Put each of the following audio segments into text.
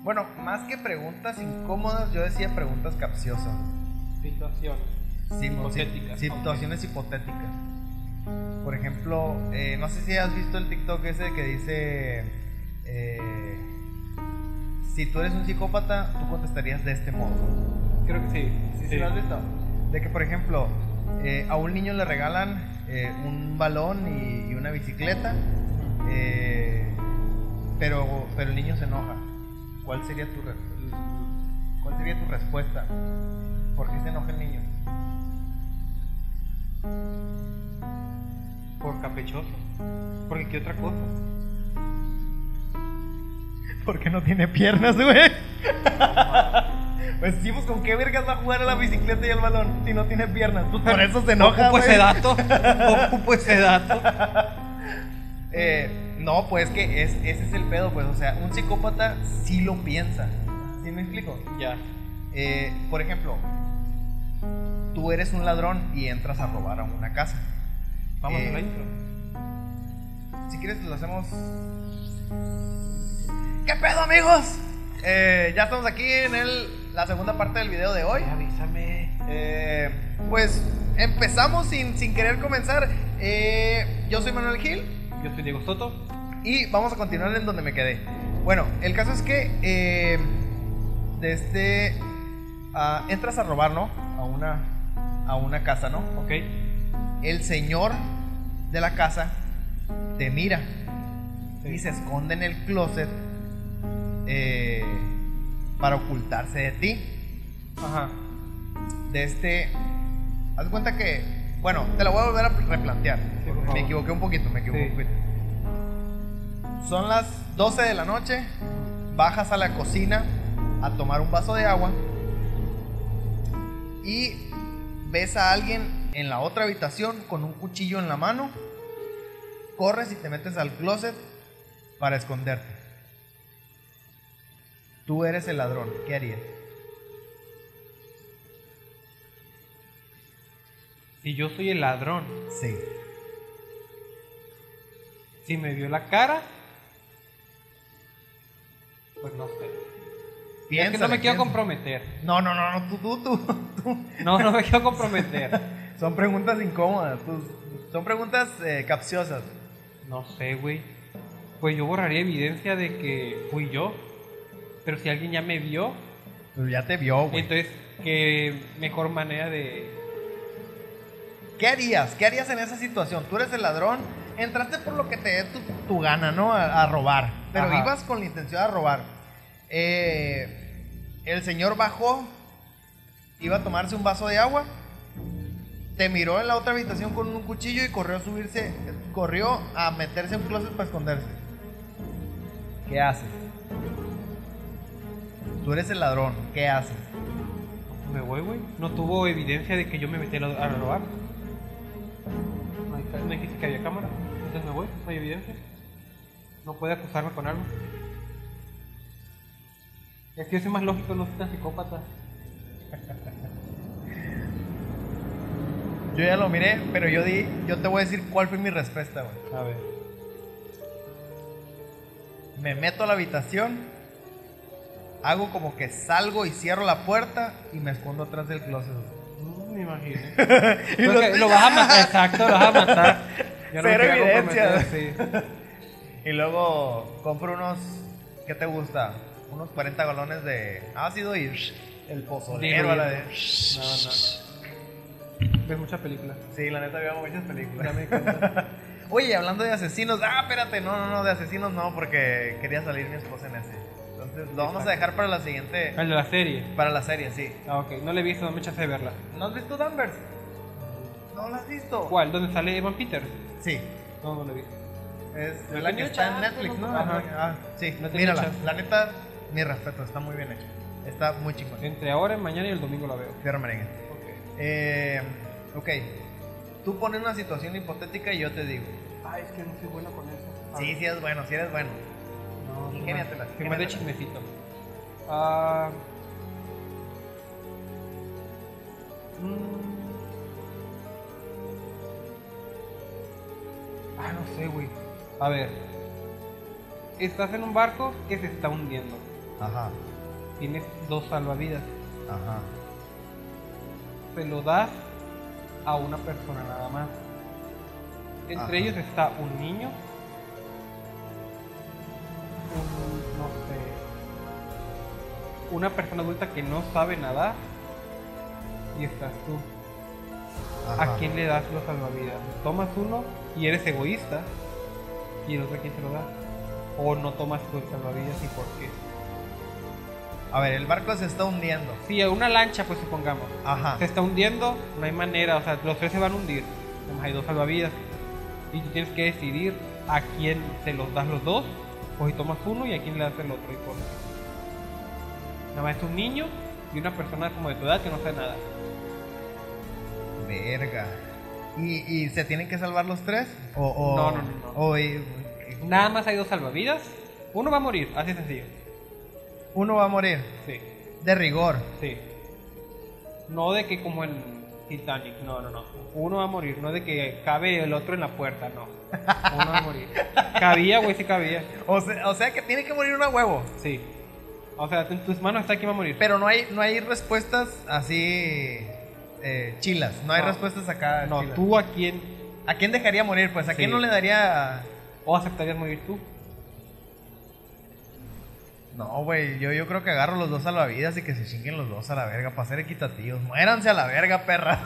Bueno, más que preguntas incómodas, yo decía preguntas capciosas. Situaciones. Hipotéticas. Situaciones hipotéticas. Por ejemplo, no sé si has visto el TikTok ese que dice: si tú eres un psicópata, tú contestarías de este modo. Creo que sí. ¿Sí lo has visto? De que, por ejemplo, a un niño le regalan un balón y una bicicleta, pero el niño se enoja. ¿Cuál sería tu respuesta? ¿Por qué se enoja el niño? Por caprichoso. Porque qué otra cosa. Porque no tiene piernas, güey. Pues sí, pues con qué vergas va a jugar a la bicicleta y al balón si no tiene piernas. Pues por eso se enoja, Ocupo güey. ese dato. Ocupo ese dato. No, pues que ese es el pedo, pues. O sea, un psicópata sí lo piensa. ¿Sí me explico? Ya. Por ejemplo, tú eres un ladrón y entras a robar a una casa. Vamos a la intro. Si quieres lo hacemos. ¿Qué pedo, amigos? Ya estamos aquí en la segunda parte del video de hoy. Avísame. Pues empezamos sin querer comenzar. Yo soy Manuel Gil. Yo soy Diego Soto. Y vamos a continuar en donde me quedé. Bueno, el caso es que entras a robar, ¿no? A una casa, ¿no? Ok. El señor de la casa te mira, sí, y se esconde en el closet para ocultarse de ti. Ajá. Haz de cuenta que, bueno, te la voy a volver a replantear. Sí, por favor. Me equivoqué un poquito. Sí. Son las 12 de la noche, bajas a la cocina a tomar un vaso de agua y ves a alguien en la otra habitación con un cuchillo en la mano. Corres y te metes al closet para esconderte. Tú eres el ladrón, ¿qué harías? Si yo soy el ladrón, Sí. si me vio la cara, pues no sé. Es que no Piénsale, me quiero piénsale. comprometer. No, tú. No me quiero comprometer. Son preguntas incómodas, son preguntas capciosas. No sé, güey. Pues yo borraría evidencia de que fui yo. Pero si alguien ya me vio, Pero ya te vio, güey. entonces, qué mejor manera de... ¿Qué harías? ¿Qué harías en esa situación? Tú eres el ladrón, entraste por lo que te dé tu gana, ¿no? A robar. Pero Ajá. ibas con la intención de robar. El señor bajó, iba a tomarse un vaso de agua, te miró en la otra habitación con un cuchillo y corrió a meterse en un closet para esconderse. ¿Qué haces? Tú eres el ladrón, ¿qué haces? Me voy, güey. No tuvo evidencia de que yo me metí a robar. No dijiste que había cámara. Entonces me voy, no hay evidencia. No puede acusarme con algo. Es que yo soy más lógico, no soy tan psicópata. Yo ya lo miré, pero yo te voy a decir cuál fue mi respuesta, güey. A ver. Me meto a la habitación, hago como que salgo y cierro la puerta y me escondo atrás del closet. Me imagino. Y Lo vas a matar, exacto, lo vas a matar. Yo no me Cero quiero evidencia. comprometer, sí. Y luego compro unos, ¿qué te gusta? Unos 40 galones de ácido y el pozolero a la de... No. Ves muchas películas. Sí, la neta veo muchas Ya películas. me di cuenta. Oye, hablando de asesinos, espérate, no, de asesinos no, porque quería salir mi esposa en ese. Entonces lo vamos a dejar para la siguiente, El de la serie. para la serie, sí. Ah, ok. No le he visto, no me echaste de verla. ¿No has visto Danvers? ¿No la has visto? ¿Cuál? ¿Dónde sale Evan Peters? Sí. No lo he visto. Es No la que tenía está en chance, Netflix, ¿no? no. Ajá. Sí, No tenía mírala. chance. La neta, mi respeto, está muy bien hecha. Está muy chingón. Entre ahora, mañana y el domingo la veo. Fierro merengue. Ok. Ok. Tú pones una situación hipotética y yo te digo. Ay, es que no soy bueno con eso. Sí, sí eres bueno, sí eres bueno. No, Ingéniatela, que me dé ingéniatela. chismecito. Ah. No sé, güey. A ver. Estás en un barco que se está hundiendo. Ajá. Tienes 2 salvavidas. Ajá. Se lo das a una persona nada más. Entre Ajá. ellos está un niño, no sé, una persona adulta que no sabe nadar y estás tú. Ajá. ¿A quién le das los salvavidas? Tomas uno y eres egoísta y el otro a quién se lo das. O no tomas tú el salvavidas y por qué. A ver, el barco se está hundiendo. Si a una lancha, pues supongamos, Ajá. se está hundiendo, no hay manera, o sea, los 3 se van a hundir. Nomás hay 2 salvavidas. Y tú tienes que decidir a quién se los das los 2, o si tomas uno y a quién le das el otro y por qué. Nada más es un niño y una persona como de tu edad que no sabe nada. Verga. ¿Y se tienen que salvar los 3? No. O Nada más hay 2 salvavidas. Uno va a morir, así sencillo. uno va a morir. Sí, De rigor. sí. No de que como en Titanic, no. Uno va a morir, no de que cabe el otro en la puerta, no. Uno va a morir. Cabía, güey, sí cabía. O sea que tiene que morir uno a huevo. Sí. O sea, en tus manos está quién va a morir. Pero no hay respuestas así chilas. No hay No. respuestas acá. No, chilas. tú a quién. ¿A quién dejaría morir? Pues a quién Sí. no le daría. ¿O aceptarías morir tú? No, güey, yo creo que agarro los 2 salvavidas y que se chinguen los 2 a la verga para ser equitativos. Muéranse a la verga, perra.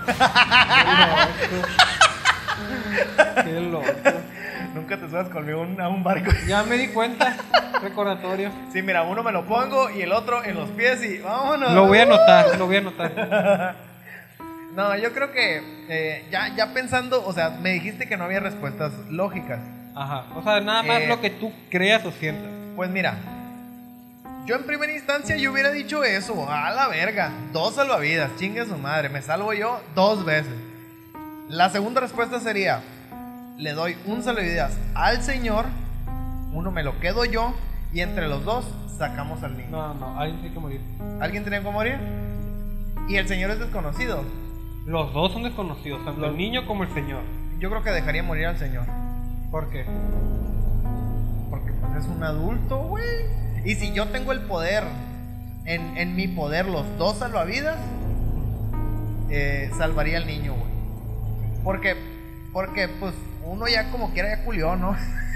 Qué loco. Nunca te subas conmigo a un barco. Ya me di cuenta. Recordatorio. Sí, mira, uno me lo pongo y el otro en los pies y vámonos. Lo voy a anotar. No, yo creo que ya pensando, o sea, me dijiste que no había respuestas lógicas. Ajá. O sea, nada más lo que tú creas o sientas. Pues mira, yo en primera instancia yo hubiera dicho eso, a la verga, 2 salvavidas, chingue su madre, me salvo yo 2 veces. La segunda respuesta sería, le doy un salvavidas al señor, uno me lo quedo yo y entre los 2 sacamos al niño. No, alguien tiene que morir. ¿Alguien tiene que morir? Y el señor es desconocido. Los 2 son desconocidos, tanto el niño como el señor. Yo creo que dejaría morir al señor. ¿Por qué? Porque pues es un adulto, güey. Y si yo tengo el poder, en mi poder, los 2 salvavidas, salvaría al niño, güey. Porque pues uno ya como quiera ya culió, ¿no?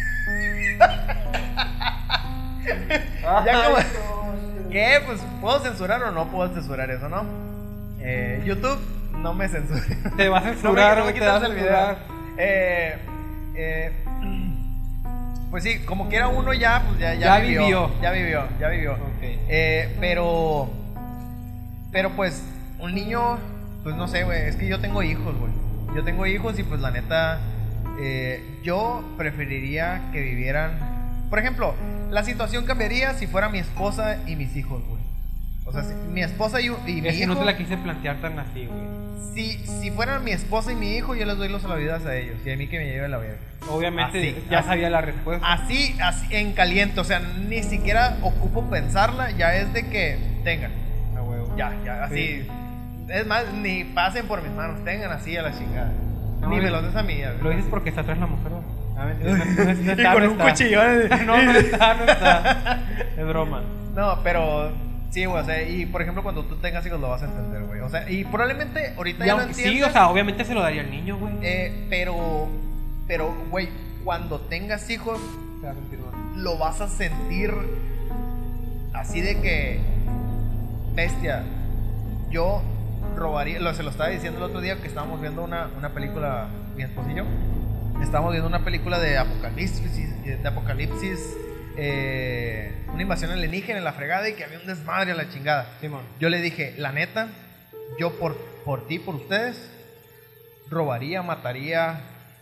Ya como... ¿Qué? Pues ¿puedo censurar o no puedo censurar eso, no? YouTube, no me censure. Te va a censurar, no me güey, te va a quites el video. censurar. Pues sí, como quiera uno ya, pues Ya vivió. Ya vivió. Ok. Pero pues un niño, pues no sé, güey, es que yo tengo hijos, güey. Yo tengo hijos y pues la neta, yo preferiría que vivieran. Por ejemplo, la situación cambiaría si fuera mi esposa y mis hijos, güey. O sea, si mi esposa y mi Es que hijo. no te la quise plantear tan así, güey. Si fueran mi esposa y mi hijo, yo les doy los salvavidas a ellos y a mí que me lleven la verga. Obviamente Así, ya así. sabía la respuesta. Así en caliente, o sea, ni siquiera ocupo pensarla, ya es de que tengan. A huevo. Ya, así. Sí. Es más, ni pasen por mis manos, tengan así a la chingada. No, Ni me los des a mí. Lo dices porque está atrás la mujer, güey. Ah, mentira, no Y está, con no un está. cuchillo. No está. Es broma. No, pero sí, güey, o sea, y por ejemplo, cuando tú tengas hijos lo vas a entender, güey. O sea, y probablemente ahorita Y ya lo aunque entiendes. sí, o sea, obviamente se lo daría al niño, güey. Pero, güey, cuando tengas hijos, Se va a sentir mal. lo vas a sentir así de que, bestia, yo robaría, se lo estaba diciendo el otro día que estábamos viendo una película, mi esposo y yo, estábamos viendo una película de apocalipsis, una invasión alienígena en la fregada y que había un desmadre a la chingada. Simón. Yo le dije, la neta, yo por ti, por ustedes, robaría, mataría,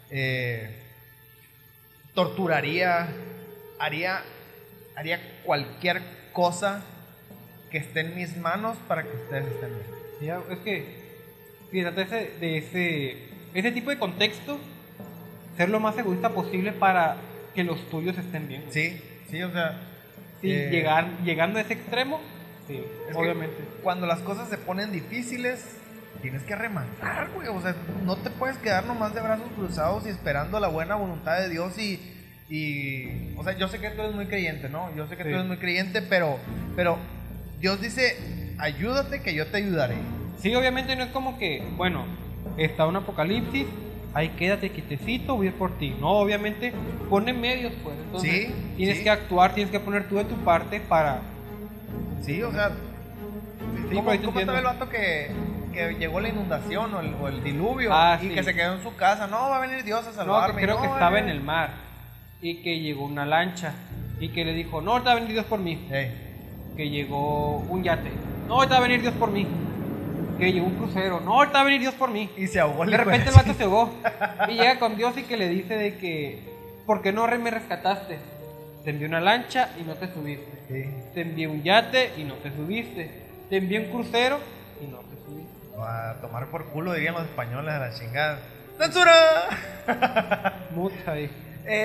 torturaría, haría cualquier cosa que esté en mis manos para que ustedes estén bien. Ya, es que, fíjate, ese tipo de contexto, ser lo más egoísta posible para que los tuyos estén bien. Sí, o sea, Sí, llegando a ese extremo, sí, es que obviamente. cuando las cosas se ponen difíciles, tienes que remangar, güey. O sea, no te puedes quedar nomás de brazos cruzados y esperando la buena voluntad de Dios y Y, o sea, yo sé que tú eres muy creyente, ¿no? Yo sé que Sí. tú eres muy creyente, pero Dios dice, ayúdate que yo te ayudaré. Sí, obviamente no es como que, bueno, está un apocalipsis, ahí quédate quietecito, voy a ir por ti. No, obviamente pone medios, pues. Entonces, Sí, tienes sí. que actuar, tienes que poner tú de tu parte para... Sí, o sea, Sí, ¿cómo pero ahí te estaba el entiendo. vato que llegó la inundación o el diluvio y Sí. que se quedó en su casa? No, va a venir Dios a No, salvarme. que creo que No, estaba en el mar y que llegó una lancha y que le dijo, no, ahorita va a venir Dios por mí. Que llegó un yate, no, ahorita va a venir Dios por mí. Que llegó un crucero, no, ahorita va a venir Dios por mí. Y se ahogó. De repente el vato se ahogó y llega con Dios y que le dice de que, ¿por qué no me rescataste? Te envié una lancha y no te subiste. Sí. Te envié un yate y no te subiste. Te envié un crucero y no te subiste. A tomar por culo, dirían los españoles, a la chingada. ¡Censura! Mucha ahí.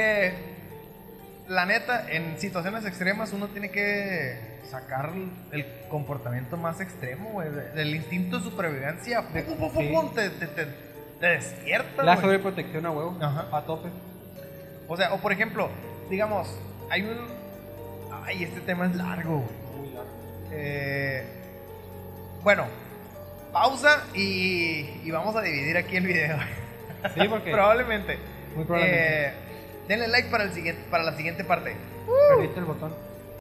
La neta, en situaciones extremas uno tiene que sacar el comportamiento más extremo, güey. El instinto de supervivencia. Sí. Te despierta, La güey. sobreprotección a huevo, Ajá. a tope. O sea, o por ejemplo, digamos, hay un... Ay, este tema es largo, güey. Muy largo. Bueno, pausa y vamos a dividir aquí el video. Sí, porque Probablemente. muy probablemente Denle like para la siguiente parte. perdiste el botón.